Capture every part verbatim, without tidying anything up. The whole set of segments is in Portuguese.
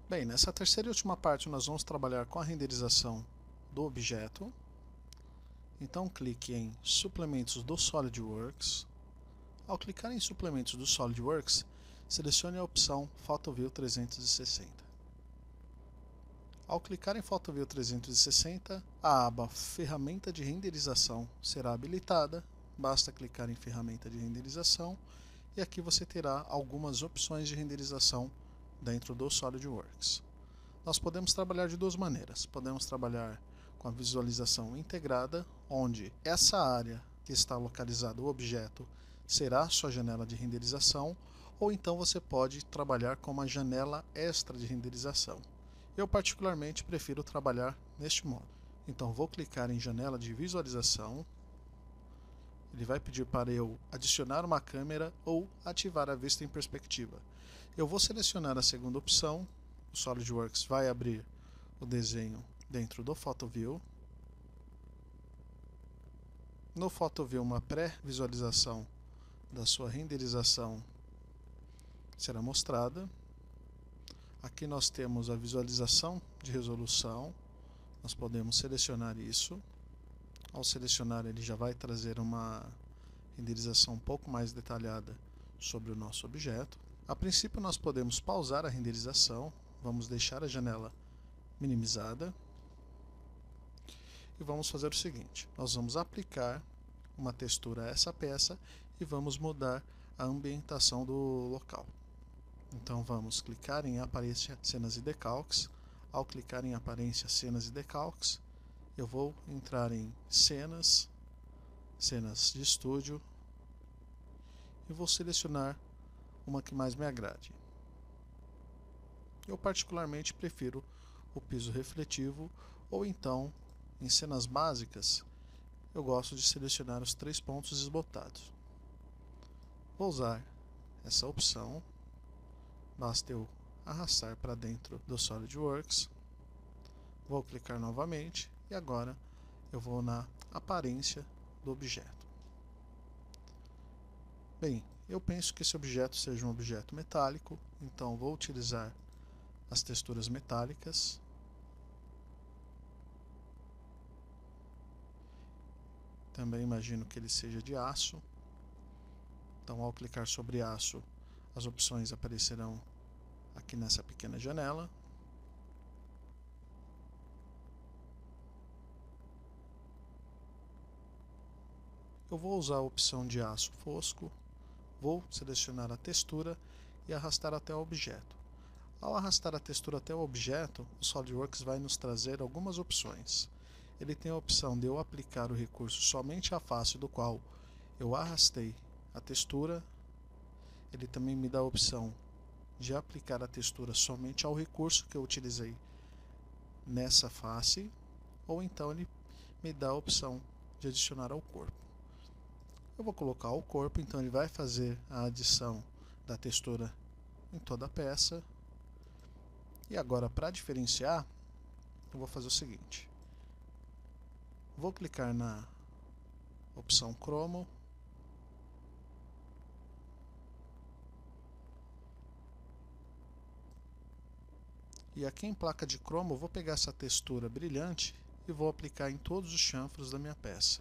Bem, nessa terceira e última parte nós vamos trabalhar com a renderização do objeto. Então clique em Suplementos do SolidWorks. Ao clicar em Suplementos do SolidWorks, selecione a opção PhotoView trezentos e sessenta. Ao clicar em PhotoView trezentos e sessenta, a aba Ferramenta de Renderização será habilitada. Basta clicar em Ferramenta de Renderização e aqui você terá algumas opções de renderização dentro do SolidWorks. Nós podemos trabalhar de duas maneiras. Podemos trabalhar com a visualização integrada, onde essa área que está localizada o objeto será a sua janela de renderização, ou então você pode trabalhar com uma janela extra de renderização. Eu particularmente prefiro trabalhar neste modo. Então vou clicar em janela de visualização. Ele vai pedir para eu adicionar uma câmera ou ativar a vista em perspectiva. Eu vou selecionar a segunda opção. O SolidWorks vai abrir o desenho dentro do PhotoView. No PhotoView, uma pré-visualização da sua renderização será mostrada. Aqui nós temos a visualização de resolução. Nós podemos selecionar isso. Ao selecionar, ele já vai trazer uma renderização um pouco mais detalhada sobre o nosso objeto. A princípio, nós podemos pausar a renderização. Vamos deixar a janela minimizada. E vamos fazer o seguinte: nós vamos aplicar uma textura a essa peça e vamos mudar a ambientação do local. Então vamos clicar em Aparência, Cenas e Decalques. Ao clicar em Aparência, Cenas e Decalques, eu vou entrar em Cenas, Cenas de Estúdio e vou selecionar uma que mais me agrade. Eu particularmente prefiro o piso refletivo, ou então, em cenas básicas, eu gosto de selecionar os três pontos desbotados. Vou usar essa opção. Basta eu arrastar para dentro do SolidWorks. Vou clicar novamente e agora eu vou na aparência do objeto. Bem, eu penso que esse objeto seja um objeto metálico, então vou utilizar as texturas metálicas. Também imagino que ele seja de aço. Então, ao clicar sobre aço, as opções aparecerão aqui nessa pequena janela. Eu vou usar a opção de aço fosco, vou selecionar a textura e arrastar até o objeto. Ao arrastar a textura até o objeto, o SolidWorks vai nos trazer algumas opções. Ele tem a opção de eu aplicar o recurso somente à face do qual eu arrastei a textura. Ele também me dá a opção de aplicar a textura somente ao recurso que eu utilizei nessa face, ou então ele me dá a opção de adicionar ao corpo. Eu vou colocar o corpo, então ele vai fazer a adição da textura em toda a peça. E agora, para diferenciar, eu vou fazer o seguinte: vou clicar na opção Chromo. E aqui em placa de cromo, eu vou pegar essa textura brilhante e vou aplicar em todos os chanfros da minha peça.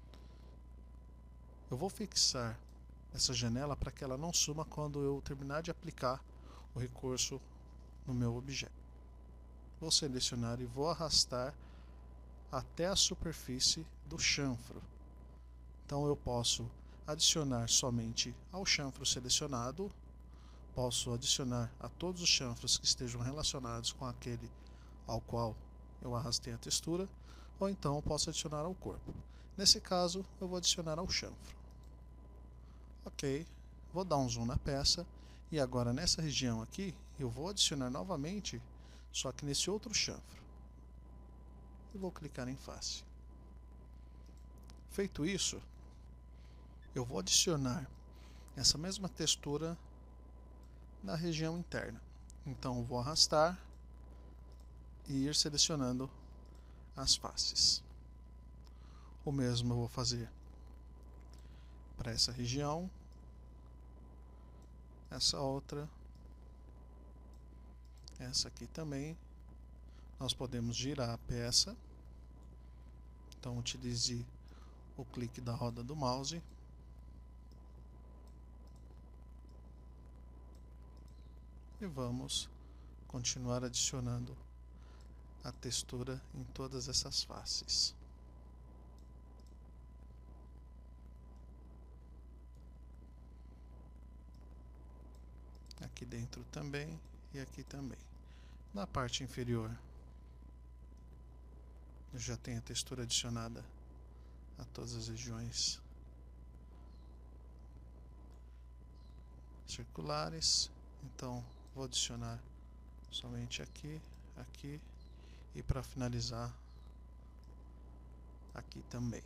Eu vou fixar essa janela para que ela não suma quando eu terminar de aplicar o recurso no meu objeto. Vou selecionar e vou arrastar até a superfície do chanfro. Então eu posso adicionar somente ao chanfro selecionado, posso adicionar a todos os chanfros que estejam relacionados com aquele ao qual eu arrastei a textura, ou então posso adicionar ao corpo. Nesse caso, eu vou adicionar ao chanfro. Ok, vou dar um zoom na peça, e agora nessa região aqui, eu vou adicionar novamente, só que nesse outro chanfro. E vou clicar em face. Feito isso, eu vou adicionar essa mesma textura na região interna. Então vou arrastar e ir selecionando as faces. O mesmo eu vou fazer para essa região, essa outra Essa aqui também. Nós podemos girar a peça. Então utilize o clique da roda do mouse. E vamos continuar adicionando a textura em todas essas faces. Aqui dentro também e aqui também. Na parte inferior eu já tenho a textura adicionada a todas as regiões circulares, então vou adicionar somente aqui, aqui e para finalizar aqui também.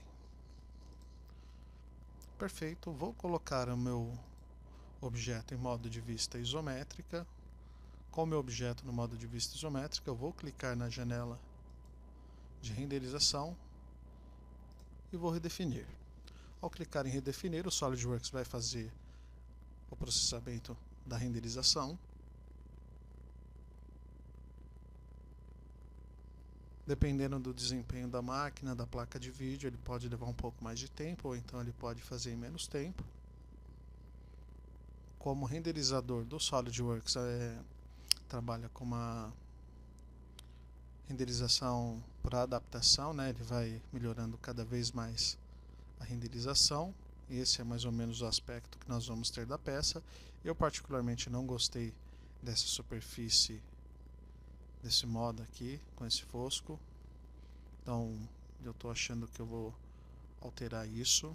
Perfeito, vou colocar o meu objeto em modo de vista isométrica. Com o meu objeto no modo de vista isométrica, eu vou clicar na janela de renderização e vou redefinir. Ao clicar em redefinir, o SolidWorks vai fazer o processamento da renderização. Dependendo do desempenho da máquina, da placa de vídeo, ele pode levar um pouco mais de tempo, ou então ele pode fazer em menos tempo. Como renderizador do SolidWorks é, trabalha com uma renderização por adaptação, né? Ele vai melhorando cada vez mais a renderização. Esse é mais ou menos o aspecto que nós vamos ter da peça. Eu particularmente não gostei dessa superfície, desse modo aqui, com esse fosco. Então eu estou achando que eu vou alterar isso.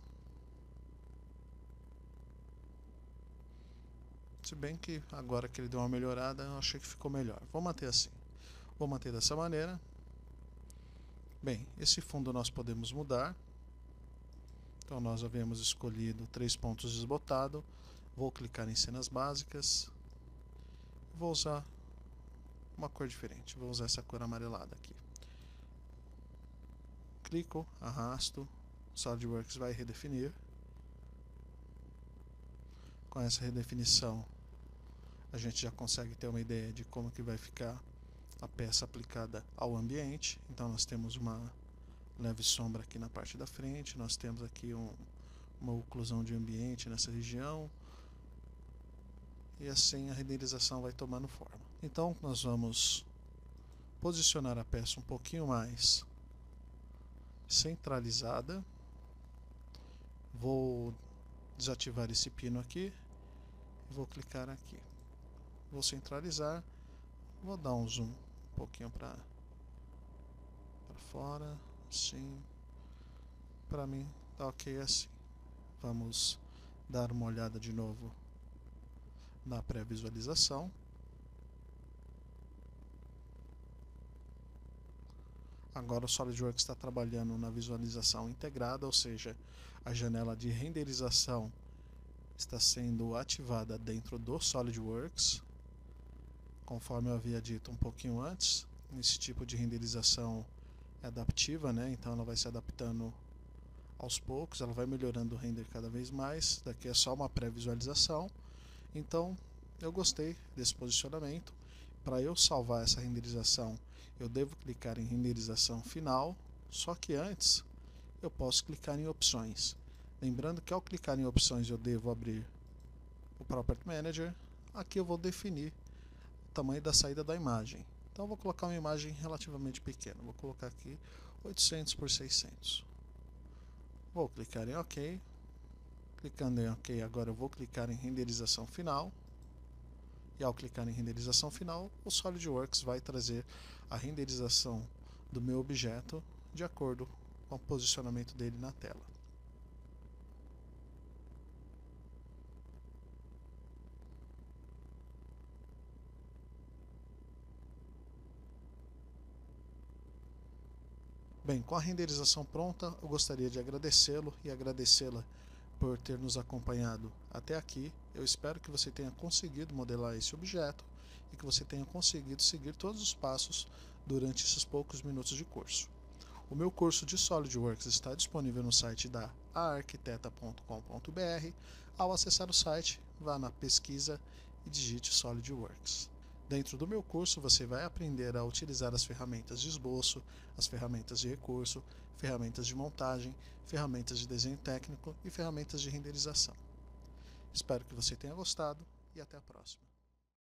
Se bem que agora que ele deu uma melhorada, eu achei que ficou melhor. Vou manter assim. Vou manter dessa maneira. Bem, esse fundo nós podemos mudar. Então nós havíamos escolhido três pontos desbotado. Vou clicar em cenas básicas. Vou usar uma cor diferente. Vou usar essa cor amarelada aqui. Clico, arrasto. O SolidWorks vai redefinir. Com essa redefinição, a gente já consegue ter uma ideia de como que vai ficar a peça aplicada ao ambiente. Então nós temos uma leve sombra aqui na parte da frente, nós temos aqui um, uma oclusão de ambiente nessa região, e assim a renderização vai tomando forma. Então nós vamos posicionar a peça um pouquinho mais centralizada. Vou desativar esse pino aqui, vou clicar aqui, vou centralizar, vou dar um zoom um pouquinho para para fora, assim. Para mim tá ok assim. Vamos dar uma olhada de novo na pré-visualização. Agora o SolidWorks está trabalhando na visualização integrada, ou seja, a janela de renderização está sendo ativada dentro do SolidWorks. Conforme eu havia dito um pouquinho antes, esse tipo de renderização é adaptiva, né? Então ela vai se adaptando aos poucos, ela vai melhorando o render cada vez mais. Daqui é só uma pré-visualização. Então eu gostei desse posicionamento. Para eu salvar essa renderização, eu devo clicar em renderização final, só que antes eu posso clicar em opções. Lembrando que ao clicar em opções eu devo abrir o Property Manager. Aqui eu vou definir o tamanho da saída da imagem. Então eu vou colocar uma imagem relativamente pequena. Vou colocar aqui oitocentos por seiscentos. Vou clicar em OK. Clicando em OK, agora eu vou clicar em renderização final. E ao clicar em renderização final, o SolidWorks vai trazer a renderização do meu objeto de acordo com o posicionamento dele na tela. Bem, com a renderização pronta, eu gostaria de agradecê-lo e agradecê-la por ter nos acompanhado até aqui. Eu espero que você tenha conseguido modelar esse objeto e que você tenha conseguido seguir todos os passos durante esses poucos minutos de curso. O meu curso de SolidWorks está disponível no site da arquiteta ponto com ponto br. Ao acessar o site, vá na pesquisa e digite SolidWorks. Dentro do meu curso você vai aprender a utilizar as ferramentas de esboço, as ferramentas de recurso, ferramentas de montagem, ferramentas de desenho técnico e ferramentas de renderização. Espero que você tenha gostado e até a próxima.